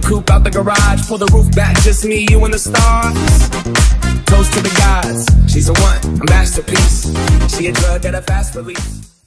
coupe out the garage, pull the roof back, just me, you and the stars. Toast to the gods, she's a one, a masterpiece. She a drug at a fast release.